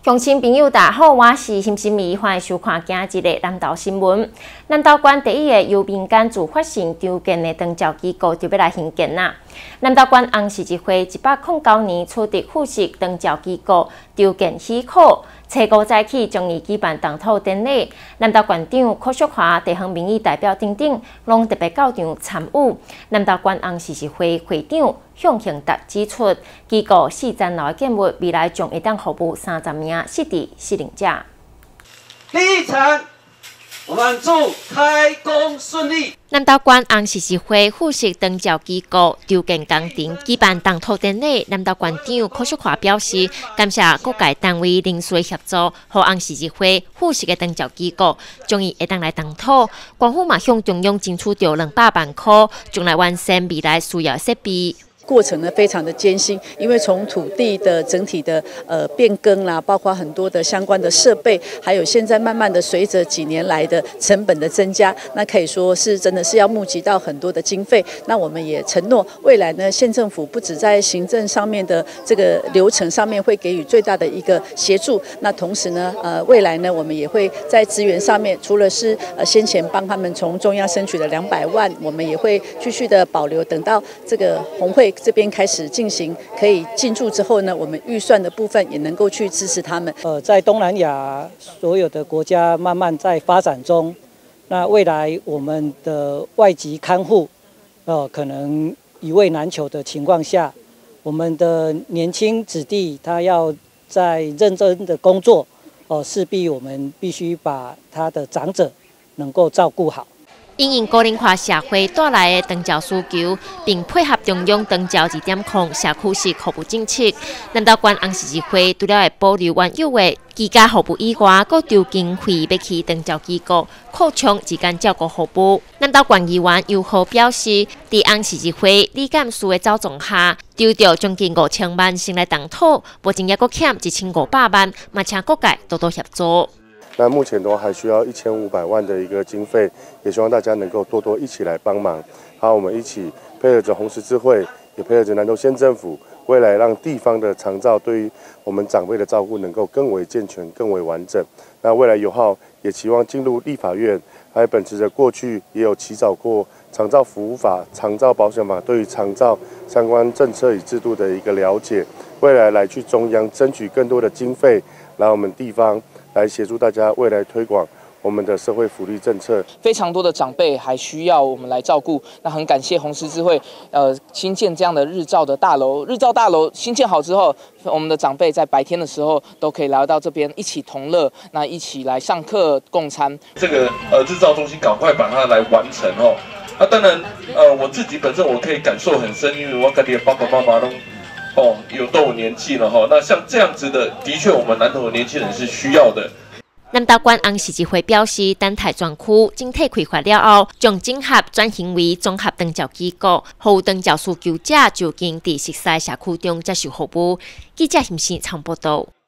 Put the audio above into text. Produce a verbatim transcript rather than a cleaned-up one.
乡亲朋友，大家好，我是心心怡，欢迎收看今日的南投新闻。南投县第一个由民间自发性筹建的长照机构就要来兴建啦。南投县红十字会一百零九年取得复式长照机构筹建许可，初五早起将伊举办动土典礼。南投县长柯淑华、地方民意代表等等，拢特别到场参与。南投县红十字会会长向庆达指出，机构四层楼的建物未来将会当服务三十名失智失能者。 第一层，我们祝开工顺利。 南投县红十字会复式长照机构筹建工程举办动土典礼，南投县长柯淑华表示，感谢各界单位零碎协助，和红十字会复式的长照机构将伊会当来动土。官府嘛向中央争取到两百万块，将来完善未来需要设备。 过程呢非常的艰辛，因为从土地的整体的呃变更啦，包括很多的相关的设备，还有现在慢慢的随着几年来的成本的增加，那可以说是真的是要募集到很多的经费。那我们也承诺，未来呢县政府不止在行政上面的这个流程上面会给予最大的一个协助，那同时呢呃未来呢我们也会在资源上面，除了是呃先前帮他们从中央争取的两百万，我们也会继续的保留，等到这个红会这边开始进行可以进驻之后呢，我们预算的部分也能够去支持他们。 呃，在东南亚所有的国家慢慢在发展中，那未来我们的外籍看护，呃，可能一位难求的情况下，我们的年轻子弟他要在认真的工作，哦、呃，势必我们必须把他的长者能够照顾好。 因应高龄化社会带来的长照需求，并配合中央长照二点零社区式服务政策，南投县红十字会除了会保留原有的居家服务以外，阁筹经费要去长照机构扩充日间照顾服务。南投县议员尤浩表示，伫红十字会李干事的走动下，筹到将近五千万先来动土，目前也阁欠一千五百万，嘛请各界多多协助。 那目前都还需要一千五百万的一个经费，也希望大家能够多多一起来帮忙。好，我们一起配合着红十字会，也配合着南投县政府，未来让地方的长照对于我们长辈的照顾能够更为健全、更为完整。那未来友好也期望进入立法院，还秉持着过去也有起草过长照服务法、长照保险法对于长照相关政策与制度的一个了解，未来来去中央争取更多的经费，来我们地方。来协助大家未来推广我们的社会福利政策。 非常多的长辈还需要我们来照顾，那很感谢红十字会，呃，新建这样的日照的大楼。日照大楼新建好之后，我们的长辈在白天的时候都可以来到这边一起同乐，那一起来上课共餐。 这个呃日照中心赶快把它来完成哦。那、啊、当然，呃，我自己本身我可以感受很深，因为我跟你的爸爸妈妈都。哦，有都有年纪了哈，那像这样子的，的确我们南投的年轻人是需要的。 南投县红十字会表示，等待专区整体开发了后，将整合转型为综合长照机构，予长照需求者就近伫熟悉社区中接受服务。记者陈思畅报道。